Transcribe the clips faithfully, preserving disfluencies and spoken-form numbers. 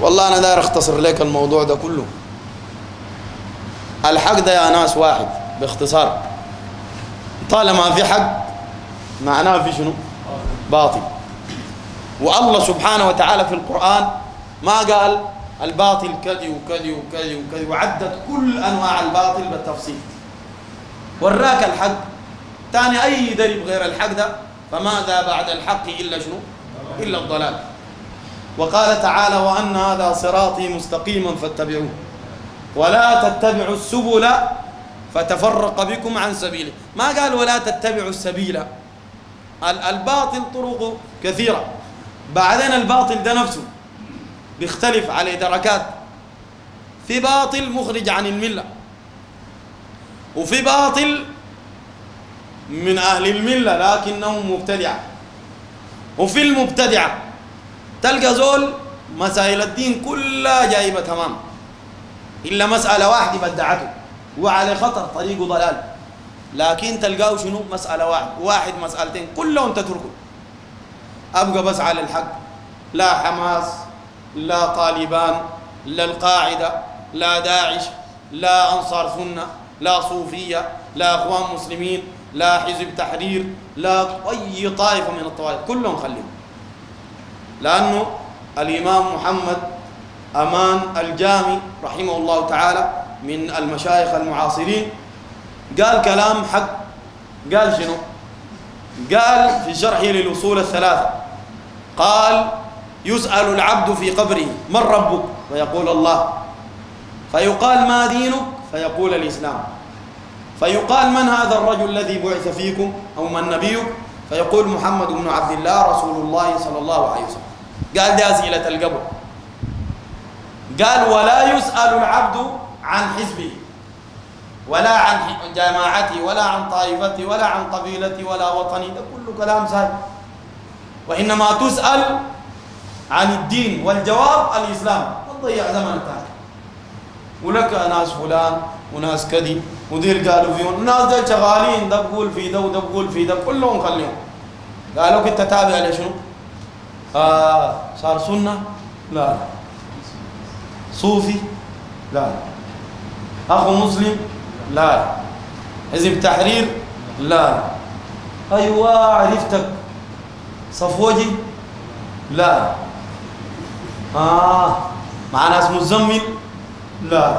والله أنا داير أختصر لك الموضوع ده كله. الحق ده يا ناس واحد باختصار، طالما في حق معناه في شنو؟ باطل. والله سبحانه وتعالى في القرآن ما قال الباطل كذي وكذي وكذي وكذي، وعدت كل أنواع الباطل بالتفصيل، وراك الحق. تاني أي درب غير الحق ده فماذا بعد الحق إلا شنو؟ إلا الضلال. وقال تعالى وأن هذا صراطي مستقيما فاتبعوه ولا تتبعوا السبل فتفرق بكم عن سبيله. ما قال ولا تتبعوا السبيل، الباطل طرق كثيرة. بعدين الباطل ده نفسه بيختلف عليه دركات، في باطل مخرج عن الملة، وفي باطل من أهل الملة لكنهم مبتدعة، وفي المبتدعة تلقى زول مسائل الدين كلها جايبة تمام إلا مسألة واحدة بدعته وعلى خطر طريقه ضلال، لكن تلقاه شنو؟ مسألة واحد واحد مسألتين كلهم تتركوا. أبقى بس على الحق، لا حماس لا طالبان لا القاعدة لا داعش لا أنصار سنة لا صوفية لا أخوان مسلمين لا حزب تحرير لا أي طائفة من الطوائف، كلهم خليهم. لأنه الإمام محمد أمان الجامي رحمه الله تعالى من المشايخ المعاصرين قال كلام حق. قال شنو؟ قال في شرحه للأصول الثلاثة، قال يسأل العبد في قبره من ربك؟ فيقول الله، فيقال ما دينك؟ فيقول الإسلام، فيقال من هذا الرجل الذي بعث فيكم أو من نبيك؟ فيقول محمد بن عبد الله رسول الله صلى الله عليه وسلم. قال دي أسئلة القبر. قال ولا يسأل العبد عن حزبه ولا عن جماعتي ولا عن طائفتي ولا عن قبيلتي ولا وطني، ده كله كلام سهل، وإنما تسأل عن الدين، والجواب الإسلام. تضيع زمن تاني ولك ناس فلان وناس كذي ودير قالوا فيهم، الناس ده شغالين، ده بقول في ده وده بقول في ده، كلهم خليهم. قالوا كنت تتابع لشنو؟ آه صار سنة؟ لا لا. صوفي؟ لا لا. أخو مسلم؟ لا لا. حزب تحرير؟ لا لا. أيوة عرفتك. صفوجي؟ لا. آه مع ناس مزمل؟ لا.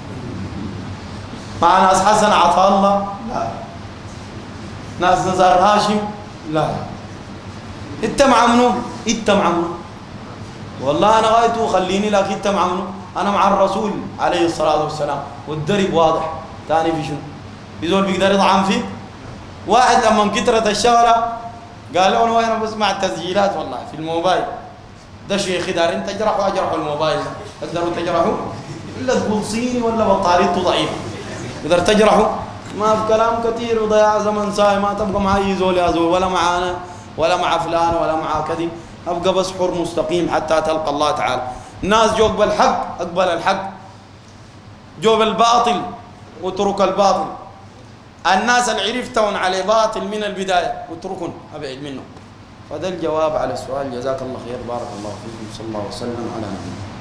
مع ناس حسن عطا الله؟ لا. ناس نزار هاشم؟ لا. انت مع منو؟ انت مع منو؟ والله انا غايته خليني، لكن انت مع منو؟ انا مع الرسول عليه الصلاه والسلام، والدرب واضح. ثاني في شنو؟ يزول بيقدر يطعن فيك؟ واحد لما كثرت الشغله قالوا انا وانا بسمع التسجيلات والله في الموبايل، ده شيخ دار انت تجرحوا اجرحوا الموبايل، تقدروا تجرحوا؟ الا تقول صيني ولا بطاريته ضعيفه تقدر تجرحوا؟ ما في كلام كثير وضياع زمن ساي، ما تبقى مع اي زول يا زول، ولا معانا ولا مع فلان ولا مع كذي، ابقى بس حر مستقيم حتى تلقى الله تعالى. الناس جو اقبل الحق اقبل الحق، جو بالباطل واترك الباطل. الناس اللي عرفتهم على باطل من البدايه واتركهم ابعد منه. فده الجواب على السؤال. جزاك الله خير، بارك الله فيكم، صلى الله وسلم على نبينا.